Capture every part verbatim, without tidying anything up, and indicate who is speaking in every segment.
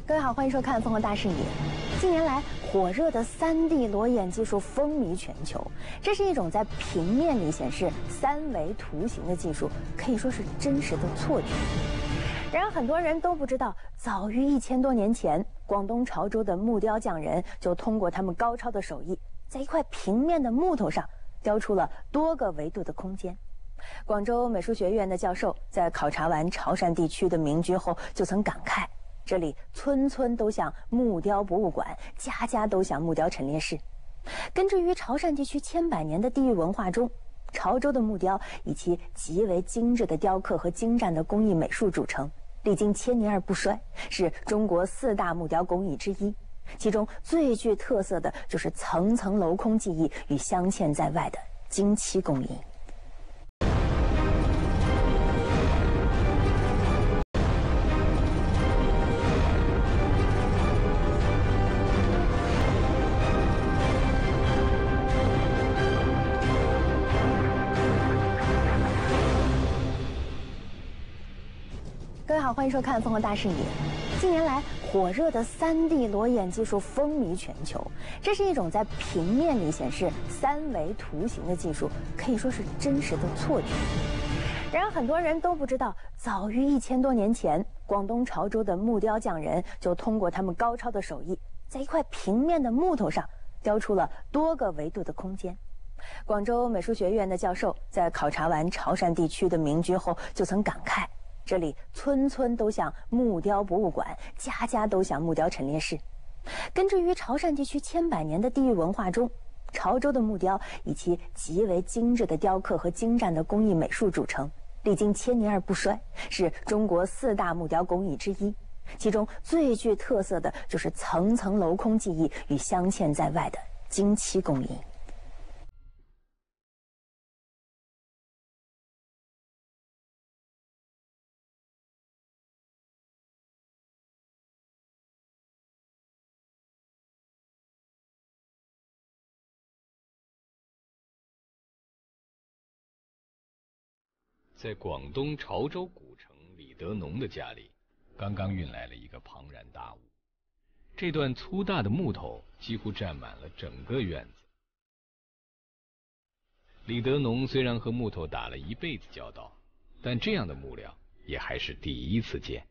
Speaker 1: 各位好，欢迎收看《凤凰大视野》。近年来，火热的 三 D 裸眼技术风靡全球。这是一种在平面里显示三维图形的技术，可以说是真实的错觉。然而，很多人都不知道，早于一千多年前，广东潮州的木雕匠人就通过他们高超的手艺，在一块平面的木头上雕出了多个维度的空间。广州美术学院的教授在考察完潮汕地区的民居后，就曾感慨。 这里村村都像木雕博物馆，家家都像木雕陈列室。根植于潮汕地区千百年的地域文化中，潮州的木雕以其极为精致的雕刻和精湛的工艺美术著称，历经千年而不衰，是中国四大木雕工艺之一。其中最具特色的就是层层镂空技艺与镶嵌在外的精漆工艺。 各位好，欢迎收看《凤凰大视野》。近年来，火热的 三 D 裸眼技术风靡全球。这是一种在平面里显示三维图形的技术，可以说是真实的错觉。然而，很多人都不知道，早于一千多年前，广东潮州的木雕匠人就通过他们高超的手艺，在一块平面的木头上雕出了多个维度的空间。广州美术学院的教授在考察完潮汕地区的民居后，就曾感慨。 这里村村都像木雕博物馆，家家都像木雕陈列室。根植于潮汕地区千百年的地域文化中，潮州的木雕以其极为精致的雕刻和精湛的工艺美术著称，历经千年而不衰，是中国四大木雕工艺之一。其中最具特色的就是层层镂空技艺与镶嵌在外的精漆工艺。
Speaker 2: 在广东潮州古城李德农的家里，刚刚运来了一个庞然大物。这段粗大的木头几乎占满了整个院子。李德农虽然和木头打了一辈子交道，但这样的木料也还是第一次见。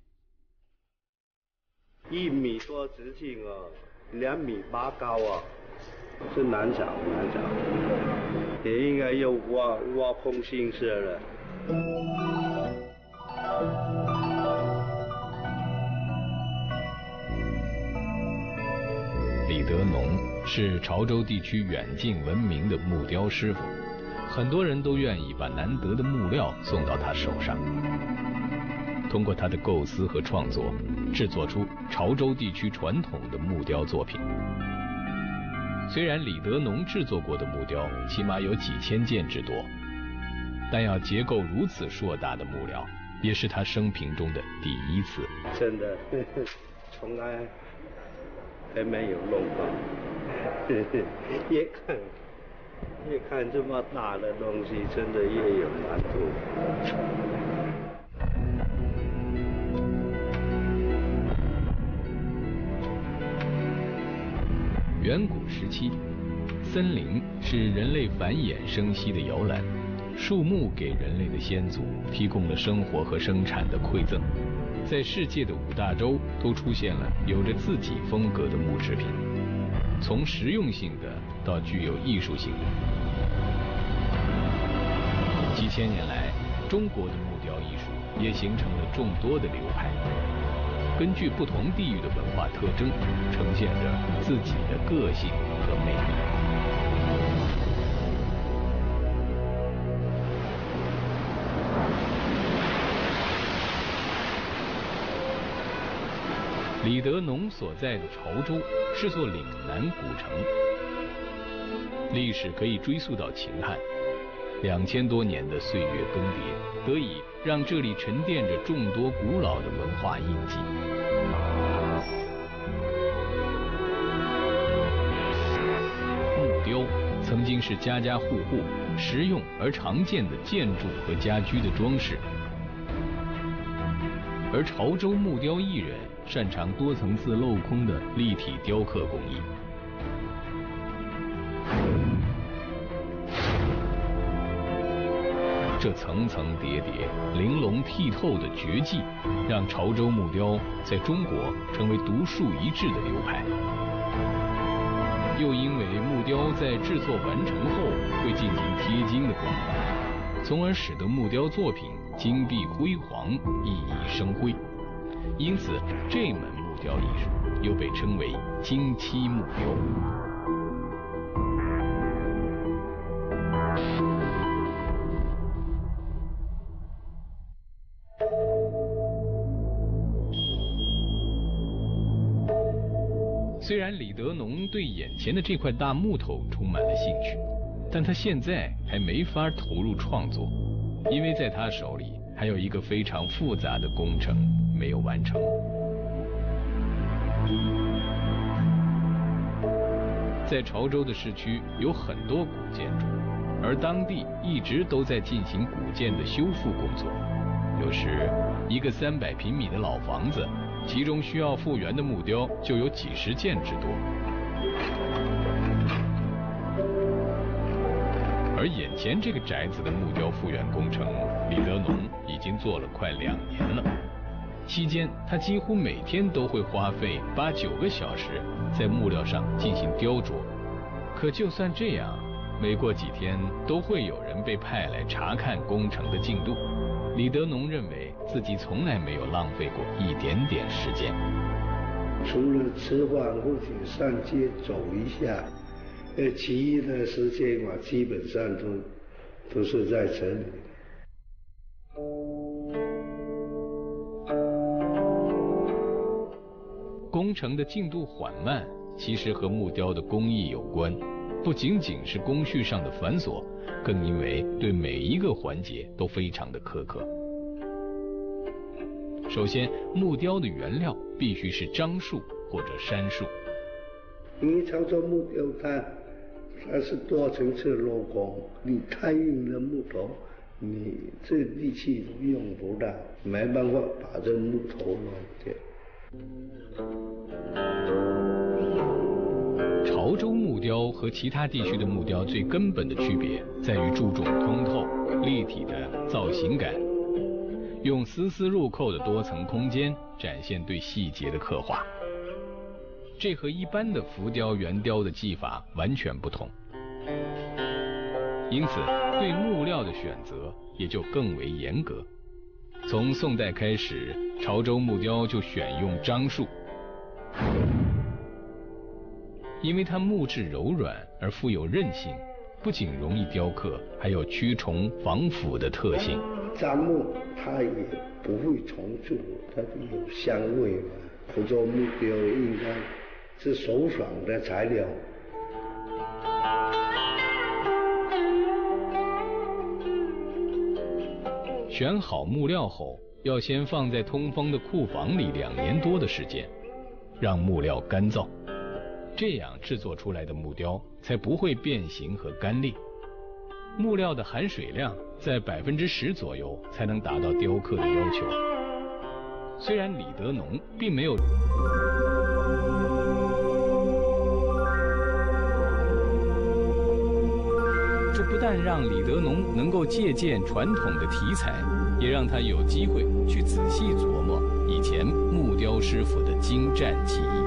Speaker 3: 一米多直径啊，两米八高啊，是难找难找，也应该要挖挖空心思了。
Speaker 2: 李德农是潮州地区远近闻名的木雕师傅，很多人都愿意把难得的木料送到他手上。通过他的构思和创作，制作出潮州地区传统的木雕作品。虽然李德农制作过的木雕起码有几千件之多。 但要结构如此硕大的木料，也是他生平中的第一次。
Speaker 3: 真的，呵呵从来还没有弄过。呵呵越看越看这么大的东西，真的越有难度。
Speaker 2: 远古时期，森林是人类繁衍生息的摇篮。 树木给人类的先祖提供了生活和生产的馈赠，在世界的五大洲都出现了有着自己风格的木制品，从实用性的到具有艺术性的。几千年来，中国的木雕艺术也形成了众多的流派，根据不同地域的文化特征，呈现着自己的个性和魅力。 李德农所在的潮州是座岭南古城，历史可以追溯到秦汉，两千多年的岁月更迭，得以让这里沉淀着众多古老的文化印记。木雕曾经是家家户户实用而常见的建筑和家居的装饰。 而潮州木雕艺人擅长多层次镂空的立体雕刻工艺。这层层叠叠、玲珑剔透的绝技，让潮州木雕在中国成为独树一帜的流派。又因为木雕在制作完成后会进行贴金的工艺，从而使得木雕作品金碧辉煌、熠熠生辉。因此，这门木雕艺术又被称为金漆木雕。虽然李德农对眼前的这块大木头充满了兴趣，但他现在还没法投入创作，因为在他手里还有一个非常复杂的工程没有完成。在潮州的市区有很多古建筑，而当地一直都在进行古建的修复工作。有时，一个三百平米的老房子，其中需要复原的木雕就有几十件之多。而眼前这个宅子的木雕复原工程，李德农已经做了快两年了。期间，他几乎每天都会花费八九个小时在木料上进行雕琢。可就算这样，每过几天都会有人被派来查看工程的进度。李德农认为自己从来没有浪费过一点点时间。
Speaker 3: 除了吃饭或者上街走一下，呃，其余的时间我基本上都都是在这里。
Speaker 2: 工程的进度缓慢，其实和木雕的工艺有关，不仅仅是工序上的繁琐，更因为对每一个环节都非常的苛刻。首先，木雕的原料必须是樟树或者杉树。
Speaker 3: 因为潮州木雕它它是多层次镂空，你太硬的木头，你这力气都用不到，没办法把这木头弄掉。
Speaker 2: 潮州木雕和其他地区的木雕最根本的区别在于注重通透、立体的造型感，用丝丝入扣的多层空间展现对细节的刻画。这和一般的浮雕、圆雕的技法完全不同，因此对木料的选择也就更为严格。从宋代开始，潮州木雕就选用樟树，因为它木质柔软而富有韧性，不仅容易雕刻，还有驱虫防腐的特性。
Speaker 3: 樟木它也不会虫蛀，它有香味嘛。福州木雕应该是首爽的材料。
Speaker 2: 选好木料后，要先放在通风的库房里两年多的时间，让木料干燥，这样制作出来的木雕才不会变形和干裂。木料的含水量在百分之十左右才能达到雕刻的要求。虽然李德农并没有这不但让李德农能够借鉴传统的题材，也让他有机会去仔细琢磨以前木雕师傅的精湛技艺。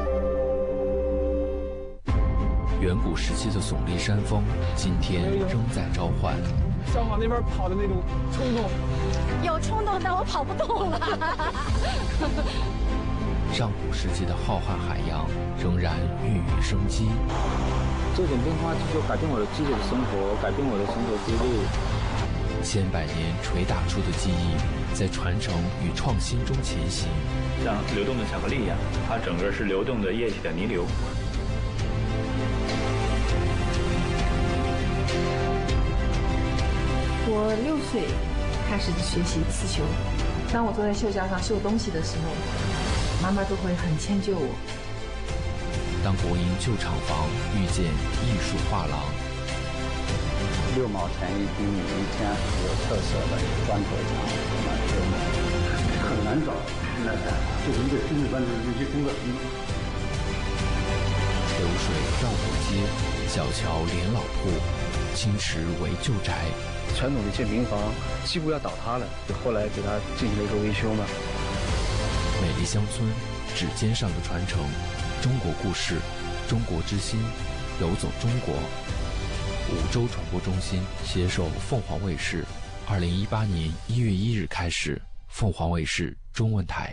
Speaker 4: 远古时期的耸立山峰，今天仍在召唤。
Speaker 5: 想往那边跑的那种冲动，
Speaker 6: 有冲动，但我跑不动了。
Speaker 4: 上古世纪的浩瀚海洋仍然孕育生机。
Speaker 5: 这种变化就是改变我的自己的生活，改变我的生活规律。
Speaker 4: 千百年捶打出的记忆，在传承与创新中前行。
Speaker 7: 像流动的巧克力一样，它整个是流动的液体的泥流。
Speaker 8: 我六岁开始学习刺绣，当我坐在绣架上绣东西的时候，妈妈都会很迁就我。
Speaker 4: 当国营旧厂房遇见艺术画廊，
Speaker 9: 六毛钱一平米一天，有特色的砖头墙，那就很难找那个，就是一个军事班的一些工作兵。
Speaker 4: 流水绕口街，小桥连老铺，青池为旧宅。
Speaker 5: 传统的一些民房几乎要倒塌了，后来给它进行了一个维修嘛。
Speaker 4: 美丽乡村，指尖上的传承，中国故事，中国之心，游走中国。梧州传播中心携手凤凰卫视，二零一八年一月一日开始，凤凰卫视中文台。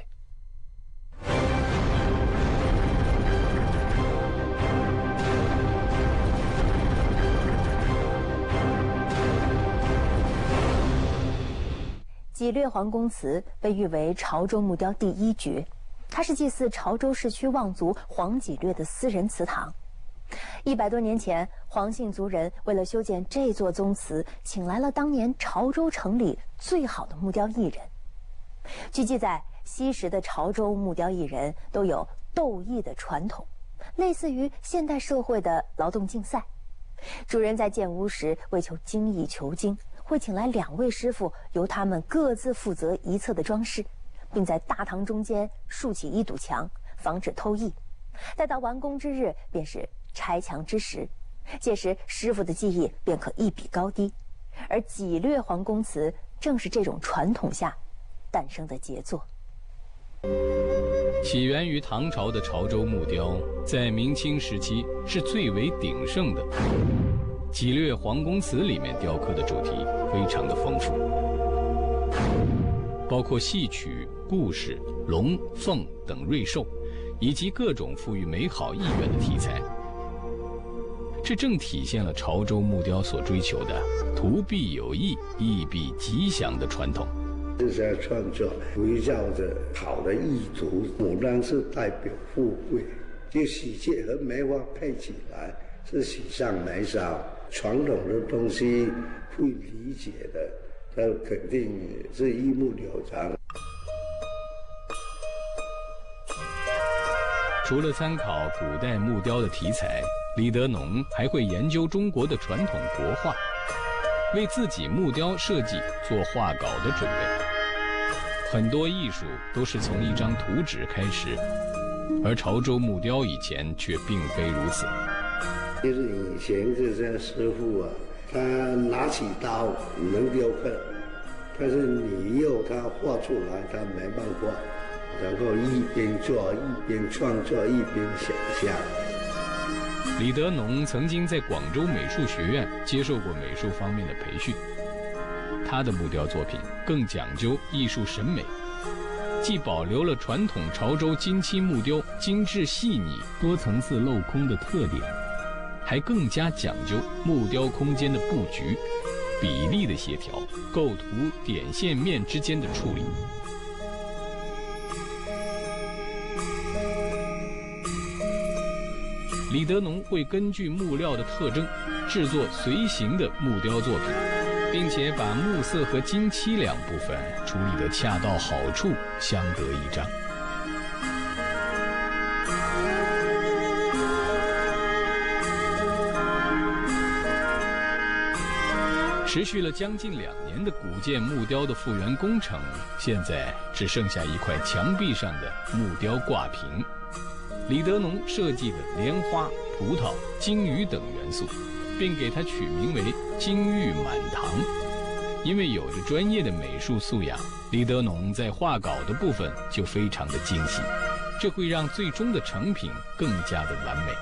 Speaker 1: 济略皇宫祠被誉为潮州木雕第一绝，它是祭祀潮州市区望族黄济略的私人祠堂。一百多年前，黄姓族人为了修建这座宗祠，请来了当年潮州城里最好的木雕艺人。据记载，昔时的潮州木雕艺人都有斗艺的传统，类似于现代社会的劳动竞赛。主人在建屋时为求精益求精，会请来两位师傅，由他们各自负责一侧的装饰，并在大堂中间竖起一堵墙，防止偷艺。待到完工之日，便是拆墙之时，届时师傅的技艺便可一比高低。而济略皇宫祠正是这种传统下诞生的杰作。
Speaker 2: 起源于唐朝的潮州木雕，在明清时期是最为鼎盛的。济略皇宫祠里面雕刻的主题非常的丰富，包括戏曲、故事、龙、凤等瑞兽，以及各种赋予美好意愿的题材。这正体现了潮州木雕所追求的图必有意，意必吉祥的传统。
Speaker 3: 这些创作围绕着好的意图，牡丹是代表富贵，就喜鹊和梅花配起来是喜上眉梢。传统的东西会理解的，它肯定是一目了然。
Speaker 2: 除了参考古代木雕的题材，李德农还会研究中国的传统国画，为自己木雕设计做画稿的准备。很多艺术都是从一张图纸开始，而潮州木雕以前却并非如此。
Speaker 3: 就是以前这些师傅啊，他拿起刀能雕刻，但是你要他画出来，他没办法。然后一边做一边创作，一边想象。
Speaker 2: 李德农曾经在广州美术学院接受过美术方面的培训，他的木雕作品更讲究艺术审美，既保留了传统潮州金漆木雕精致细腻、多层次镂空的特点，还更加讲究木雕空间的布局、比例的协调、构图点线面之间的处理。李德农会根据木料的特征制作随形的木雕作品，并且把木色和金漆两部分处理得恰到好处，相得益彰。持续了将近两年的古建木雕的复原工程，现在只剩下一块墙壁上的木雕挂屏。李德农设计的莲花、葡萄、金鱼等元素，并给它取名为金玉满堂。因为有着专业的美术素养，李德农在画稿的部分就非常的精细，这会让最终的成品更加的完美。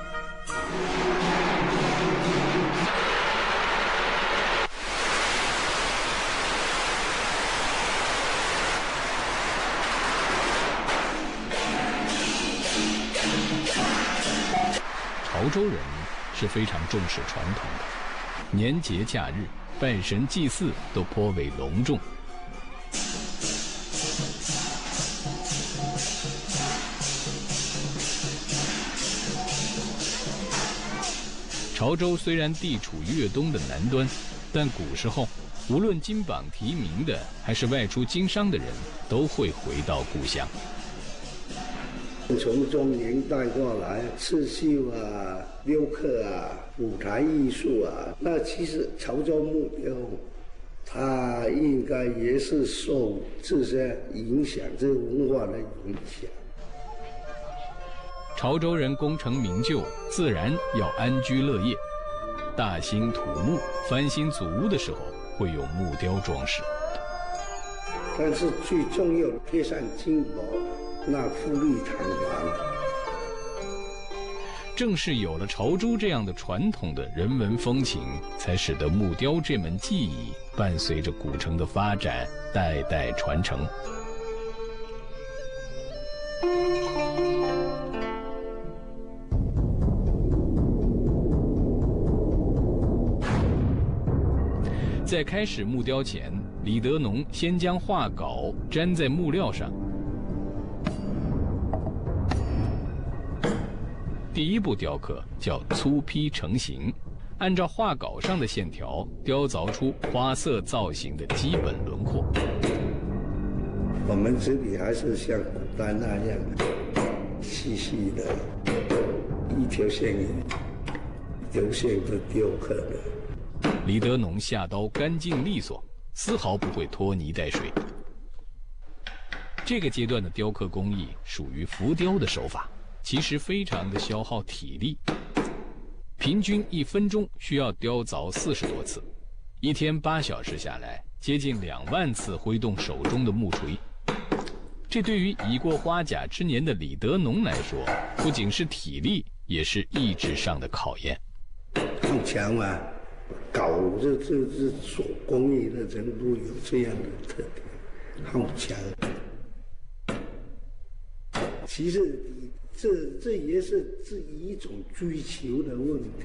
Speaker 2: 潮州人是非常重视传统的，年节假日、拜神祭祀都颇为隆重。潮州虽然地处粤东的南端，但古时候无论金榜题名的还是外出经商的人，都会回到故乡。
Speaker 3: 从中年代过来，刺绣啊、雕刻啊、舞台艺术啊，那其实潮州木雕他应该也是受这些影响，这文化的影响。
Speaker 2: 潮州人功成名就，自然要安居乐业。大兴土木、翻新祖屋的时候，会用木雕装饰。
Speaker 3: 但是最重要的贴上金箔，那富丽堂皇。
Speaker 2: 正是有了潮州这样的传统的人文风情，才使得木雕这门技艺伴随着古城的发展，代代传承。在开始木雕前，李德农先将画稿粘在木料上。第一步雕刻叫粗坯成形，按照画稿上的线条雕凿出花色造型的基本轮廓。
Speaker 3: 我们这里还是像古代那样细细的，一条线一条线的雕刻的。
Speaker 2: 李德农下刀干净利索，丝毫不会拖泥带水。这个阶段的雕刻工艺属于浮雕的手法，其实非常的消耗体力，平均一分钟需要雕凿四十多次，一天八小时下来，接近两万次挥动手中的木锤。这对于已过花甲之年的李德农来说，不仅是体力，也是意志上的考验。
Speaker 3: 好强啊！搞这这这手工艺的人都有这样的特点，好强。其实这这也是这一种追求的问题。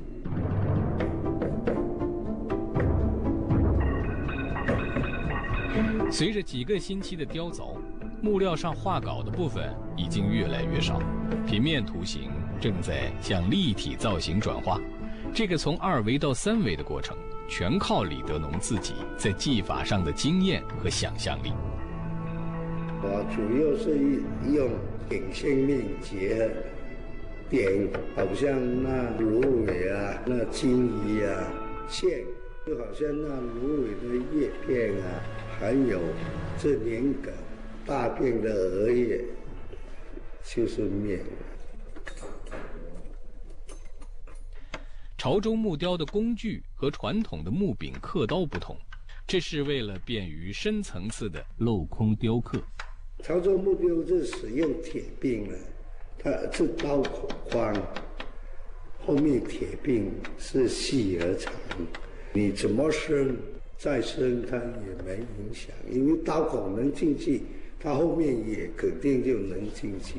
Speaker 2: 随着几个星期的雕凿，木料上画稿的部分已经越来越少，平面图形正在向立体造型转化。这个从二维到三维的过程，全靠李德农自己在技法上的经验和想象力。
Speaker 3: 我主要是用点线面结合，点好像那芦苇啊、那金鱼啊，线就好像那芦苇的叶片啊，还有这年梗大片的荷叶，就是面。
Speaker 2: 潮州木雕的工具和传统的木柄刻刀不同，这是为了便于深层次的镂空雕刻。
Speaker 3: 潮州木雕是使用铁柄的，它这刀口宽，后面铁柄是细而长，你怎么伸再伸它也没影响，因为刀口能进去，它后面也肯定就能进去。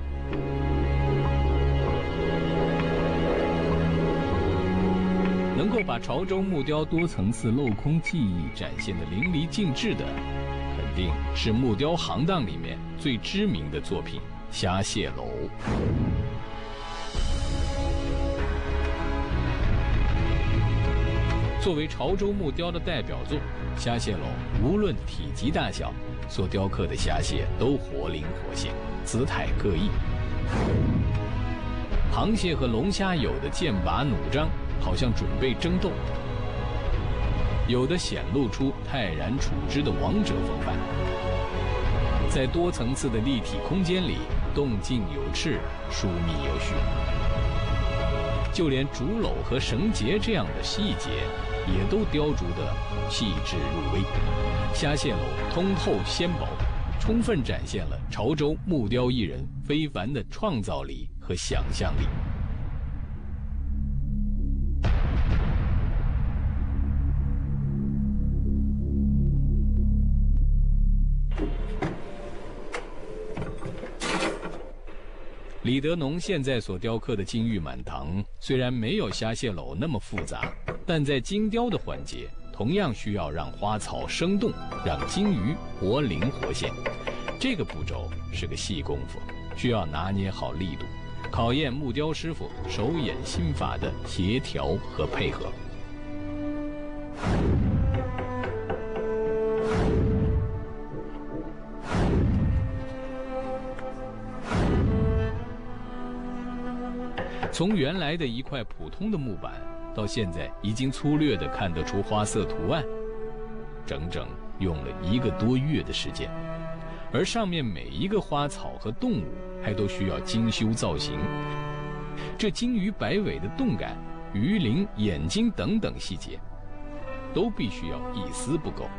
Speaker 2: 能够把潮州木雕多层次镂空技艺展现得淋漓尽致的，肯定是木雕行当里面最知名的作品《虾蟹楼》。作为潮州木雕的代表作，《虾蟹楼》无论体积大小，所雕刻的虾蟹都活灵活现，姿态各异。螃蟹和龙虾有的剑拔弩张，好像准备争斗；有的显露出泰然处之的王者风范。在多层次的立体空间里，动静有致，疏密有序。就连竹篓和绳结这样的细节，也都雕琢得细致入微。虾蟹楼通透纤薄，充分展现了潮州木雕艺人非凡的创造力和想象力。李德农现在所雕刻的金玉满堂，虽然没有虾蟹楼那么复杂，但在精雕的环节，同样需要让花草生动，让金鱼活灵活现。这个步骤是个细功夫，需要拿捏好力度，考验木雕师傅手眼心法的协调和配合。从原来的一块普通的木板，到现在已经粗略地看得出花色图案， 整整用了一个多月的时间，而上面每一个花草和动物还都需要精修造型。这金鱼摆尾的动感、鱼鳞、眼睛等等细节，都必须要一丝不苟。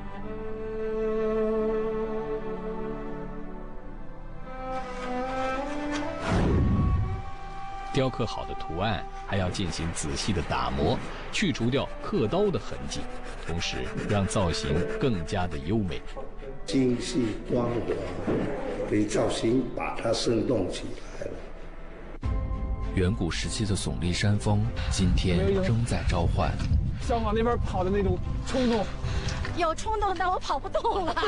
Speaker 2: 雕刻好的图案还要进行仔细的打磨，去除掉刻刀的痕迹，同时让造型更加的优美。
Speaker 3: 精细光滑，给造型把它生动起来了。
Speaker 4: 远古时期的耸立山峰，今天仍在召唤。
Speaker 5: 想往那边跑的那种冲动。
Speaker 6: 有冲动，但我跑不动了。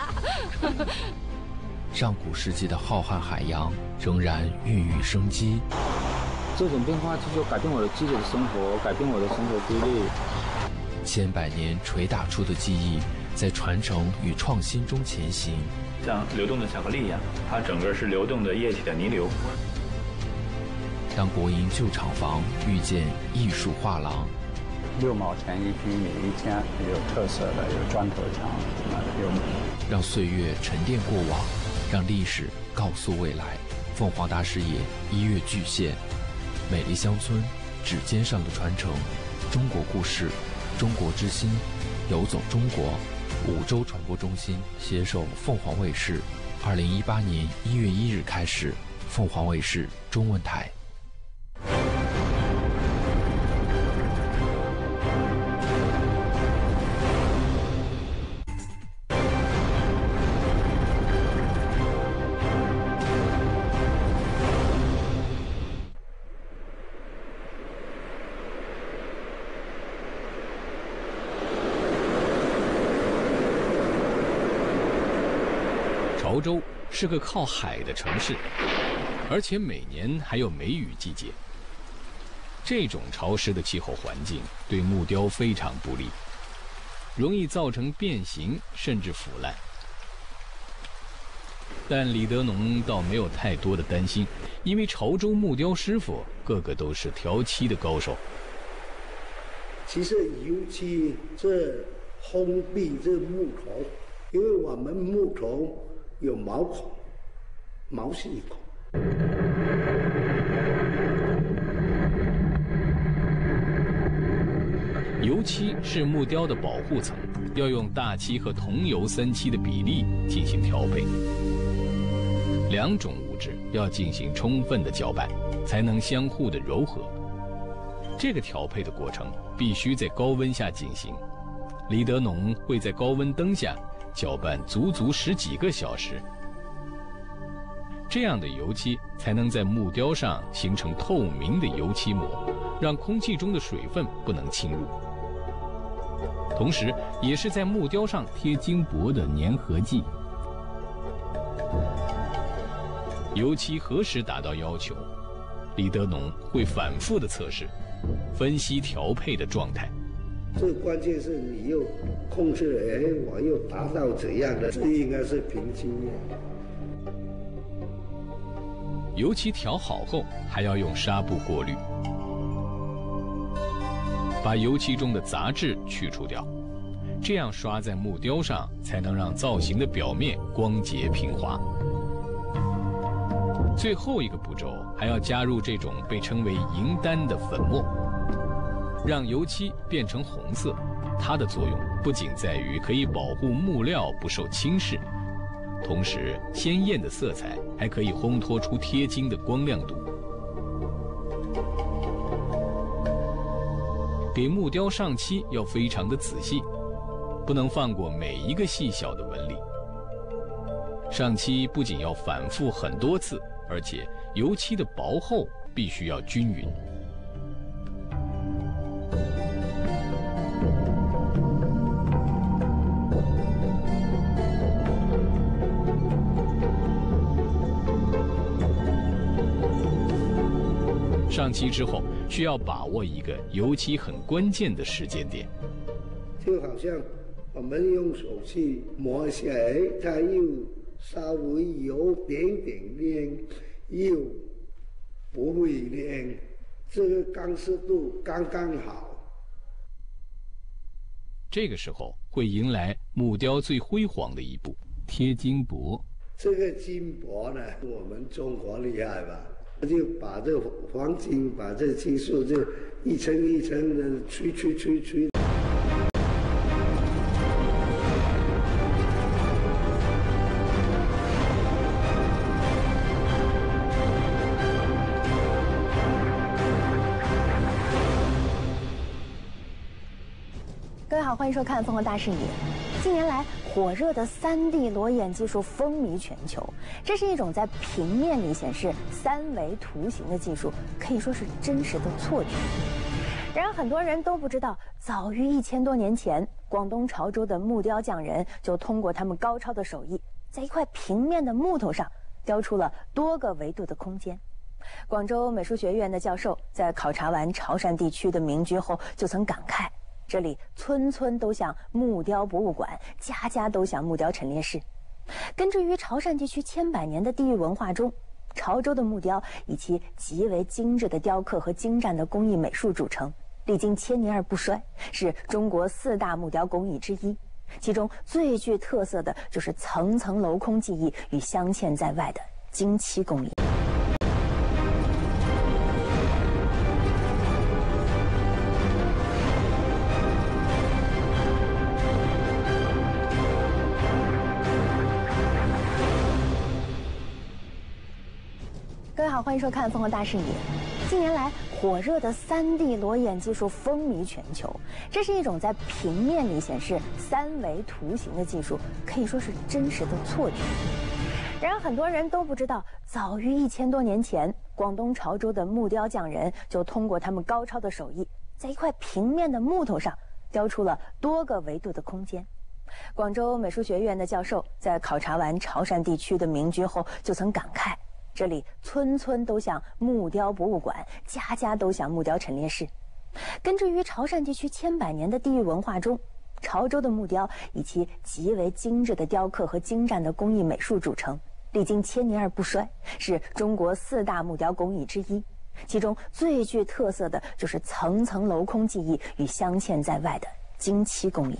Speaker 4: 上古世纪的浩瀚海洋仍然孕育生机。
Speaker 5: 这种变化就改变我的自己的生活，改变我的生活规律。
Speaker 4: 千百年捶打出的记忆，在传承与创新中前行。
Speaker 7: 像流动的巧克力一样，它整个是流动的液体的泥流。
Speaker 4: 当国营旧厂房遇见艺术画廊，
Speaker 9: 六毛钱一平米一间，有特色的，有砖头墙，有。
Speaker 4: 让岁月沉淀过往，让历史告诉未来。凤凰大视野一月巨献，美丽乡村，指尖上的传承，中国故事，中国之心，游走中国。五洲传播中心携手凤凰卫视，二零一八年一月一日开始，凤凰卫视中文台。
Speaker 2: 潮州是个靠海的城市，而且每年还有梅雨季节。这种潮湿的气候环境对木雕非常不利，容易造成变形甚至腐烂。但李德农倒没有太多的担心，因为潮州木雕师傅个个都是调漆的高手。
Speaker 3: 其实尤其这烘壁这木头，因为我们木头有毛孔、毛细孔。
Speaker 2: 油漆是木雕的保护层，要用大漆和桐油三漆的比例进行调配。两种物质要进行充分的搅拌，才能相互的柔和。这个调配的过程必须在高温下进行。李德农会在高温灯下搅拌足足十几个小时，这样的油漆才能在木雕上形成透明的油漆膜，让空气中的水分不能侵入。同时，也是在木雕上贴金箔的粘合剂。油漆何时达到要求，李德农会反复的测试，分析调配的状态。
Speaker 3: 最关键是你又控制，哎，我又达到怎样的？这应该是凭经验。
Speaker 2: 油漆调好后，还要用纱布过滤，把油漆中的杂质去除掉，这样刷在木雕上，才能让造型的表面光洁平滑。最后一个步骤还要加入这种被称为银丹的粉末，让油漆变成红色。它的作用不仅在于可以保护木料不受侵蚀，同时鲜艳的色彩还可以烘托出贴金的光亮度。给木雕上漆要非常的仔细，不能放过每一个细小的纹理。上漆不仅要反复很多次，而且油漆的薄厚必须要均匀。上漆之后，需要把握一个油漆很关键的时间点，
Speaker 3: 就好像我们用手去磨一下，哎，它又稍微有点点亮，又不会亮，这个刚湿度刚刚好。
Speaker 2: 这个时候会迎来木雕最辉煌的一步——贴金箔。
Speaker 3: 这个金箔呢，我们中国厉害吧？就把这个黄金，把这金属就一层一层的吹吹吹吹。
Speaker 1: 各位好，欢迎收看《凤凰大视野》。近年来，火热的 三 D 裸眼技术风靡全球。这是一种在平面里显示三维图形的技术，可以说是真实的错觉。然而，很多人都不知道，早于一千多年前，广东潮州的木雕匠人就通过他们高超的手艺，在一块平面的木头上雕出了多个维度的空间。广州美术学院的教授在考察完潮汕地区的民居后，就曾感慨。这里村村都像木雕博物馆，家家都像木雕陈列室。根植于潮汕地区千百年的地域文化中，潮州的木雕以其极为精致的雕刻和精湛的工艺美术著称，历经千年而不衰，是中国四大木雕工艺之一。其中最具特色的就是层层镂空技艺与镶嵌在外的精漆工艺。各位好，欢迎收看《凤凰大视野》。近年来，火热的 三 D 裸眼技术风靡全球。这是一种在平面里显示三维图形的技术，可以说是真实的错觉。然而，很多人都不知道，早于一千多年前，广东潮州的木雕匠人就通过他们高超的手艺，在一块平面的木头上雕出了多个维度的空间。广州美术学院的教授在考察完潮汕地区的民居后，就曾感慨。这里村村都像木雕博物馆，家家都像木雕陈列室。根植于潮汕地区千百年的地域文化中，潮州的木雕以其极为精致的雕刻和精湛的工艺美术著称，历经千年而不衰，是中国四大木雕工艺之一。其中最具特色的就是层层镂空技艺与镶嵌在外的精漆工艺。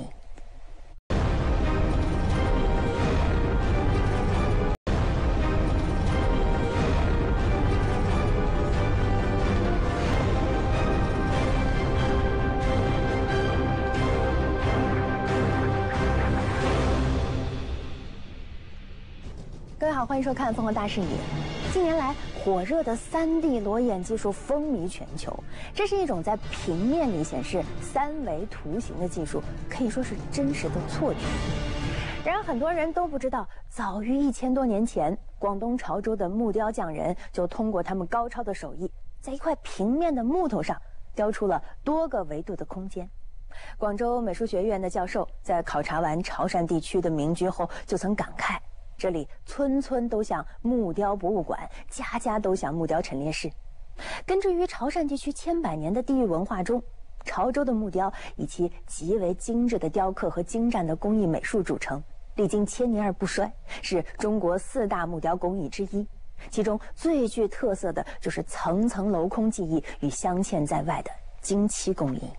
Speaker 1: 各位好，欢迎收看《凤凰大视野》。近年来，火热的 三 D 裸眼技术风靡全球。这是一种在平面里显示三维图形的技术，可以说是真实的错觉。然而，很多人都不知道，早于一千多年前，广东潮州的木雕匠人就通过他们高超的手艺，在一块平面的木头上雕出了多个维度的空间。广州美术学院的教授在考察完潮汕地区的民居后，就曾感慨。这里村村都像木雕博物馆，家家都像木雕陈列室。根植于潮汕地区千百年的地域文化中，潮州的木雕以其极为精致的雕刻和精湛的工艺美术著称，历经千年而不衰，是中国四大木雕工艺之一。其中最具特色的就是层层镂空技艺与镶嵌在外的精漆工艺。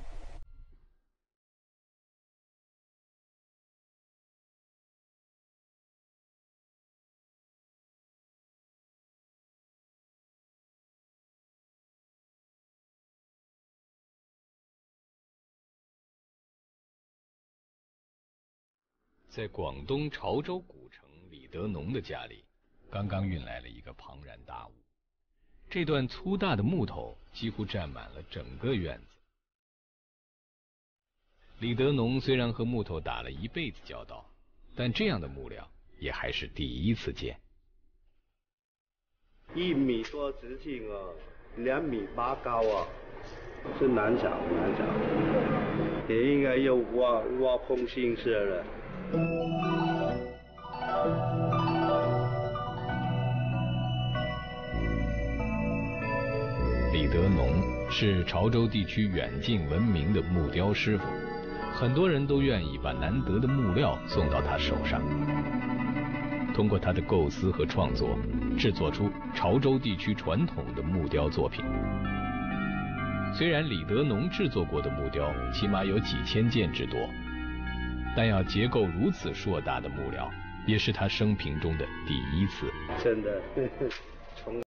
Speaker 2: 在广东潮州古城李德农的家里，刚刚运来了一个庞然大物。这段粗大的木头几乎占满了整个院子。李德农虽然和木头打了一辈子交道，但这样的木料也还是第一次见。
Speaker 3: 一米多直径哦，两米八高啊，是难找难找，也应该要挖挖空心思了。
Speaker 2: 李德农是潮州地区远近闻名的木雕师傅，很多人都愿意把难得的木料送到他手上。通过他的构思和创作，制作出潮州地区传统的木雕作品。 虽然李德农制作过的木雕起码有几千件之多，但要结构如此硕大的木料，也是他生平中的第一次。
Speaker 3: 真的，从